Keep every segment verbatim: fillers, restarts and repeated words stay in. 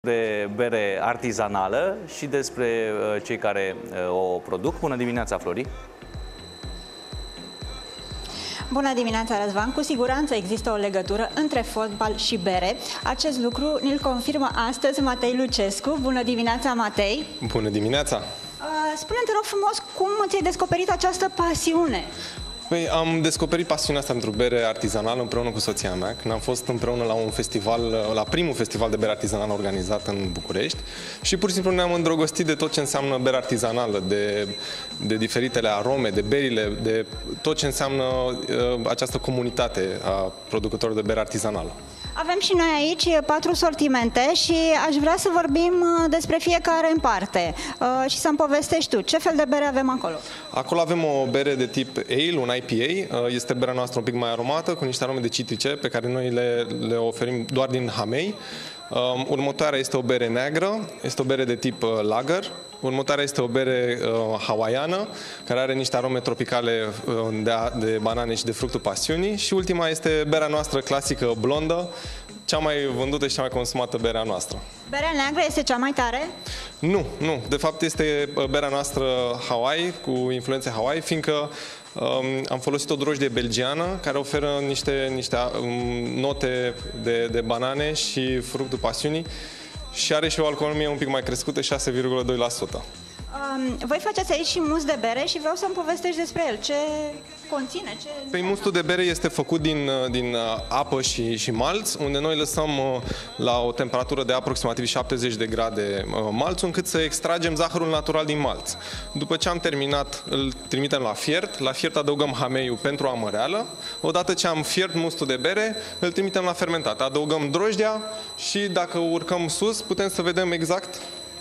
de bere artizanală și despre cei care o produc. Bună dimineața, Flori! Bună dimineața, Răzvan! Cu siguranță există o legătură între fotbal și bere. Acest lucru ne-l confirmă astăzi Matei Lucescu. Bună dimineața, Matei! Bună dimineața! Spune-mi, te rog frumos, cum ți-ai descoperit această pasiune? Păi, am descoperit pasiunea asta pentru bere artizanală împreună cu soția mea, când am fost împreună la un festival, la primul festival de bere artizanală organizat în București și pur și simplu ne-am îndrăgostit de tot ce înseamnă bere artizanală, de, de diferitele arome, de berile, de tot ce înseamnă uh, această comunitate a producătorilor de bere artizanală. Avem și noi aici patru sortimente și aș vrea să vorbim despre fiecare în parte și să-mi povestești tu ce fel de bere avem acolo. Acolo avem o bere de tip ale, un I P A. Este berea noastră un pic mai aromată, cu niște arome de citrice pe care noi le, le oferim doar din hamei. Următoarea este o bere neagră, este o bere de tip lager. Următoarea este o bere uh, hawaiană, care are niște arome tropicale uh, de, de banane și de fructul pasiunii. Și ultima este berea noastră clasică blondă, cea mai vândută și cea mai consumată berea noastră. Berea neagră este cea mai tare? Nu, nu. De fapt este berea noastră Hawaii, cu influențe Hawaii, fiindcă um, am folosit o drojdie belgiană care oferă niște, niște um, note de, de banane și fructul pasiunii. Și are și o alcoolemie un pic mai crescută, șase virgulă doi la sută. Um, voi faceți aici și mus de bere și vreau să-mi povestești despre el. Ce conține? Ce... Păi, mustul de bere este făcut din, din apă și, și malț, unde noi lăsăm la o temperatură de aproximativ șaptezeci de grade malțul, încât să extragem zahărul natural din malț. După ce am terminat, îl trimitem la fiert. La fiert adăugăm hameiul pentru amăreală. Odată ce am fiert mustul de bere, îl trimitem la fermentat. Adăugăm drojdia și dacă urcăm sus, putem să vedem exact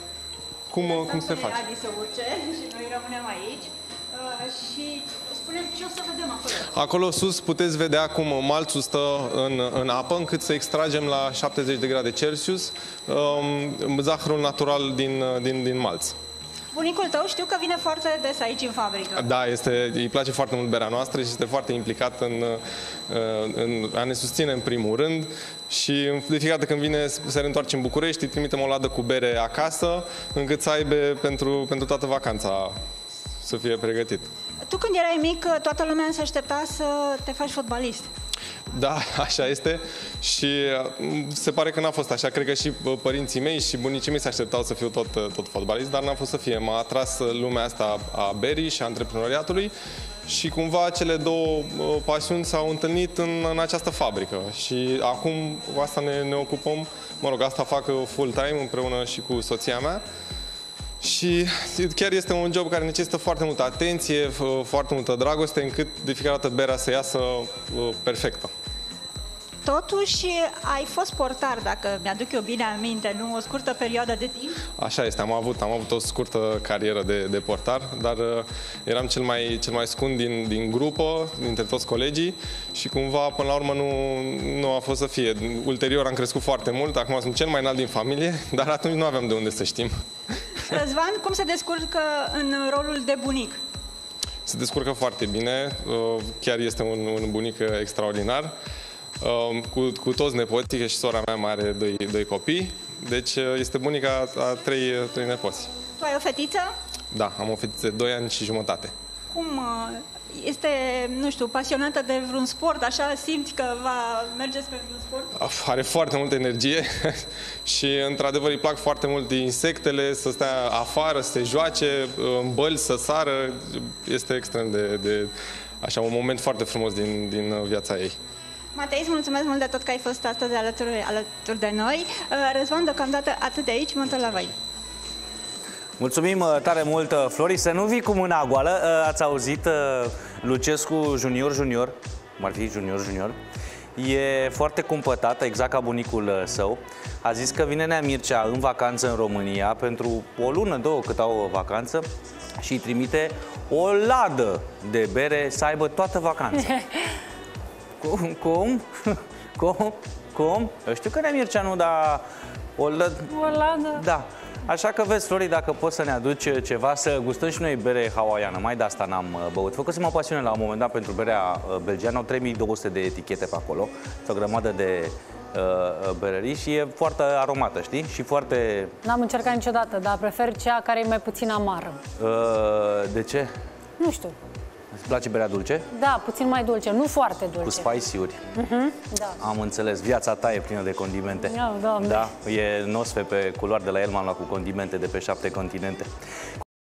cum, cum se face. Adi să urce și noi rămânem aici. Uh, și spune ce o să vedem acolo. Acolo sus puteți vedea cum malțul stă în, în apă, încât să extragem la șaptezeci de grade Celsius um, zahărul natural din, din, din malț. Bunicul tău știu că vine foarte des aici în fabrică. Da, este, îi place foarte mult berea noastră și este foarte implicat în, în a ne susține în primul rând. Și de fiecare dată când vine, se reîntoarce în București, îi trimitem o ladă cu bere acasă, încât să aibă pentru, pentru toată vacanța să fie pregătit. Tu când erai mic, toată lumea se aștepta să te faci fotbalist. Da, așa este și se pare că n-a fost așa. Cred că și părinții mei și bunicii mei se așteptau să fiu tot, tot fotbalist, dar n-a fost să fie. M-a atras lumea asta a berii și a antreprenoriatului și cumva cele două pasiuni s-au întâlnit în, în această fabrică și acum cu asta ne, ne ocupăm. Mă rog, asta fac full-time împreună și cu soția mea. Și chiar este un job care necesită foarte multă atenție, foarte multă dragoste, încât de fiecare dată berea să iasă perfectă. Totuși, ai fost portar, dacă mi-aduc eu bine aminte, nu o scurtă perioadă de timp? Așa este, am avut, am avut o scurtă carieră de, de portar, dar uh, eram cel mai, cel mai scund din, din grupă, dintre toți colegii și cumva, până la urmă, nu, nu a fost să fie. Ulterior am crescut foarte mult, acum sunt cel mai înalt din familie, dar atunci nu aveam de unde să știm. Răzvan, cum se descurcă în rolul de bunic? Se descurcă foarte bine, uh, chiar este un, un bunic extraordinar. Cu, cu toți nepoții, că și sora mea mai are doi, doi copii, deci este bunica a trei, trei nepoți. Tu ai o fetiță? Da, am o fetiță de doi ani și jumătate. Cum este, nu știu, pasionată de vreun sport, așa simți că va merge spre vreun sport? Are foarte multă energie și într-adevăr îi plac foarte mult insectele, să stea afară, să se joace, în băli, să sară, este extrem de, de așa, un moment foarte frumos din, din viața ei. Matei, îți mulțumesc mult de tot că ai fost astăzi alături, alături de noi. Răzvan, deocamdată atât de aici, mă întorc la voi. Mulțumim tare mult, Flori. Să nu vii cu mâna goală. Ați auzit Lucescu Junior Junior, cum ar fi Junior Junior, e foarte cumpătat, exact ca bunicul său. A zis că vine Nea Mircea în vacanță în România pentru o lună, două, cât au vacanță, și îi trimite o ladă de bere să aibă toată vacanța. Cum? Cum? Cum? Cum? Eu știu că Nea Mircea nu, dar o ladă... O ladă? Da. Așa că vezi, Flori, dacă poți să ne aduci ceva, să gustăm și noi bere hawaiană. Mai de asta n-am băut. Făcusem o pasiune la un moment dat pentru berea belgiană. Au trei mii două sute de etichete pe acolo. O grămadă de uh, berării și e foarte aromată, știi? Și foarte... N-am încercat niciodată, dar prefer cea care e mai puțin amară. Uh, de ce? Nu știu. Îți place berea dulce? Da, puțin mai dulce, nu foarte dulce. Cu spicy-uri? Uh-huh, da. Am înțeles. Viața ta e plină de condimente. Oh, Doamne. Da, e nosfe pe culoare de la el, m-am luat cu condimente de pe șapte continente.